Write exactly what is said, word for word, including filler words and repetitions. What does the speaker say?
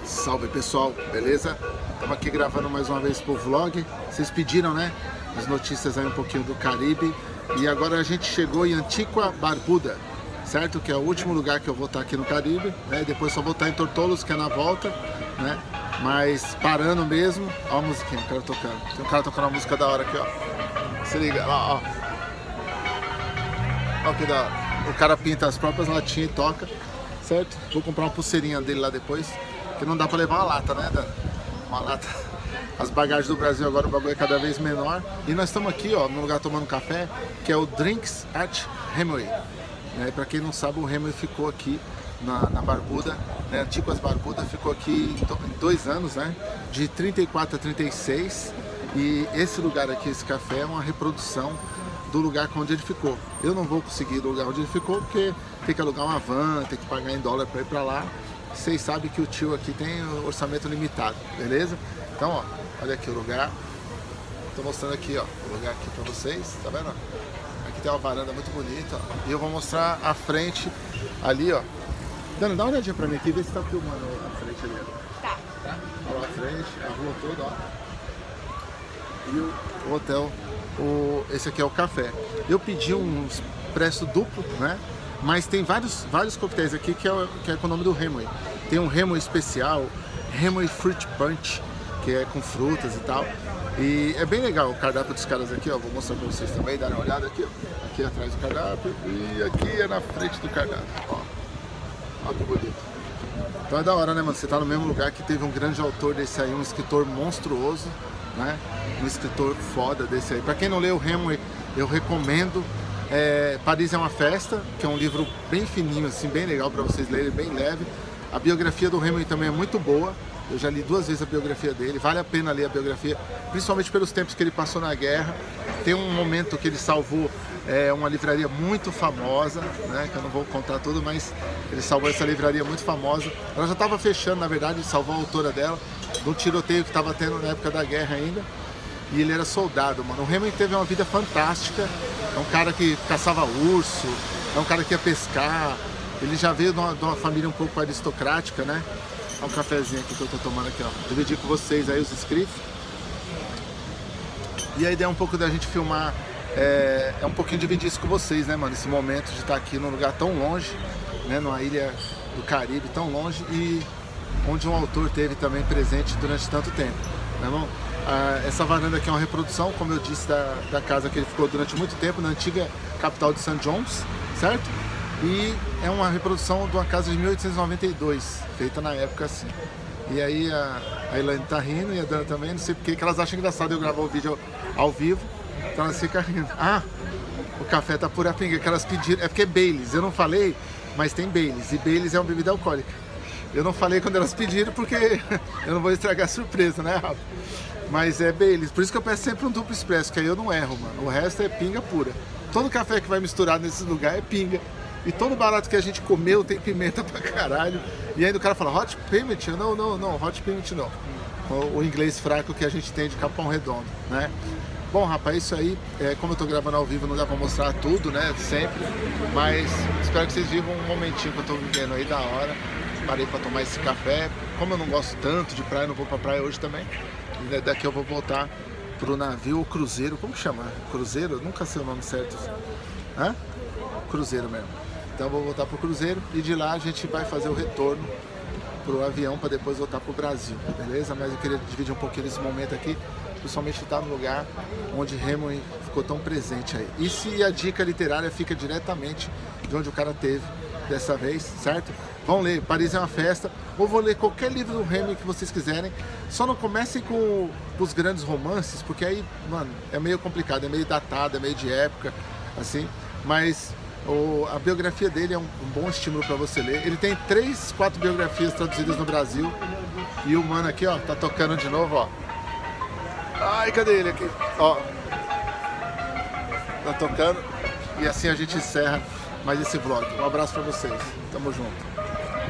Salve pessoal, beleza? Estamos aqui gravando mais uma vez pro vlog. Vocês pediram, né? As notícias aí um pouquinho do Caribe. E agora a gente chegou em Antigua Barbuda, certo? Que é o último lugar que eu vou estar aqui no Caribe, né? Depois só vou estar em Tortolos, que é na volta, né? Mas parando mesmo, ó a musiquinha, o cara tocando. Tem um cara tocando uma música da hora aqui, ó. Se liga, ó, ó. Ó que da hora. O cara pinta as próprias latinhas e toca, certo? Vou comprar uma pulseirinha dele lá depois, que não dá pra levar uma lata, né, Dan? Uma lata. As bagagens do Brasil agora o bagulho é cada vez menor. E nós estamos aqui, ó, num lugar tomando café, que é o Drinks at Hemingway. Né? Pra quem não sabe, o Hemingway ficou aqui na, na Barbuda, né? Antiguas Barbuda, ficou aqui em dois anos, né? De trinta e quatro a trinta e seis. E esse lugar aqui, esse café, é uma reprodução do lugar onde ele ficou. Eu não vou conseguir ir no lugar onde ele ficou, porque tem que alugar uma van, tem que pagar em dólar para ir para lá. Vocês sabem que o tio aqui tem orçamento limitado, beleza? Então, ó, olha aqui o lugar. Tô mostrando aqui, ó, o lugar aqui para vocês, tá vendo? Aqui tem uma varanda muito bonita, ó. E eu vou mostrar a frente ali, ó. Dani, dá uma olhadinha pra mim aqui, vê se tá filmando a frente ali, ó. Tá. Tá? Olha a frente, a rua toda, ó. E o, o hotel, o, esse aqui é o café. Eu pedi um expresso duplo, né? Mas tem vários, vários coquetéis aqui que é, que é com o nome do Hemingway. Tem um Hemingway especial, Hemingway Fruit Punch, que é com frutas e tal. E é bem legal o cardápio dos caras aqui, ó. Vou mostrar pra vocês também, darem uma olhada aqui, ó. Aqui atrás do cardápio e aqui é na frente do cardápio, ó. Ó que bonito. Então é da hora, né, mano? Você tá no mesmo lugar que teve um grande autor desse aí, um escritor monstruoso, né? Um escritor foda desse aí. Pra quem não leu o Hemingway, eu recomendo. É, Paris é uma Festa, que é um livro bem fininho, assim, bem legal para vocês lerem, bem leve. A biografia do Hemingway também é muito boa. Eu já li duas vezes a biografia dele, vale a pena ler a biografia, principalmente pelos tempos que ele passou na guerra. Tem um momento que ele salvou é, uma livraria muito famosa, né, que eu não vou contar tudo, mas ele salvou essa livraria muito famosa. Ela já estava fechando, na verdade, ele salvou a autora dela, de um tiroteio que estava tendo na época da guerra ainda. E ele era soldado, mano. O Hemingway teve uma vida fantástica. É um cara que caçava urso, é um cara que ia pescar. Ele já veio de uma, de uma família um pouco aristocrática, né? Olha um cafezinho aqui que eu tô tomando aqui, ó. Dividir com vocês aí os inscritos. E a ideia é um pouco da gente filmar, é, é um pouquinho dividir isso com vocês, né, mano? Esse momento de estar aqui num lugar tão longe, né? Numa ilha do Caribe tão longe e onde um autor teve também presente durante tanto tempo, né, irmão? Ah, essa varanda aqui é uma reprodução, como eu disse, da, da casa que ele ficou durante muito tempo, na antiga capital de Saint John's, certo? E é uma reprodução de uma casa de mil oitocentos e noventa e dois, feita na época assim. E aí a, a Elaine tá rindo e a Dana também, não sei porque, que elas acham engraçado eu gravar o vídeo ao, ao vivo, então elas ficam rindo. Ah, o café tá pura pinga, que elas pediram, é porque é Baileys, eu não falei, mas tem Baileys, e Baileys é uma bebida alcoólica. Eu não falei quando elas pediram porque eu não vou estragar a surpresa, né, Rafa? Mas é Baileys, por isso que eu peço sempre um duplo expresso, que aí eu não erro, mano. O resto é pinga pura. Todo café que vai misturado nesse lugar é pinga. E todo barato que a gente comeu tem pimenta pra caralho. E ainda o cara fala, hot piment? Não, não, não, hot piment não. O, o inglês fraco que a gente tem de Capão Redondo, né? Bom, rapaz, isso aí, é, como eu tô gravando ao vivo, não dá pra mostrar tudo, né? Sempre. Mas espero que vocês vivam um momentinho que eu tô vivendo aí da hora. Parei pra tomar esse café. Como eu não gosto tanto de praia, não vou pra praia hoje também. E daqui eu vou voltar pro navio ou cruzeiro, como que chama? Cruzeiro? Eu nunca sei o nome certo. Hã? Cruzeiro mesmo. Então eu vou voltar pro cruzeiro e de lá a gente vai fazer o retorno pro avião para depois voltar pro Brasil, beleza? Mas eu queria dividir um pouquinho desse momento aqui, principalmente estar no lugar onde Hemingway ficou tão presente aí. E se a dica literária fica diretamente de onde o cara teve dessa vez, certo? Vão ler Paris é uma Festa, ou vou ler qualquer livro do Hemingway que vocês quiserem. Só não comecem com os grandes romances, porque aí, mano, é meio complicado, é meio datado, é meio de época, assim. Mas o, a biografia dele é um, um bom estímulo para você ler. Ele tem três, quatro biografias traduzidas no Brasil. E o mano aqui, ó, tá tocando de novo, ó. Ai, cadê ele aqui? Ó. Tá tocando. E assim a gente encerra mais esse vlog. Um abraço para vocês. Tamo junto.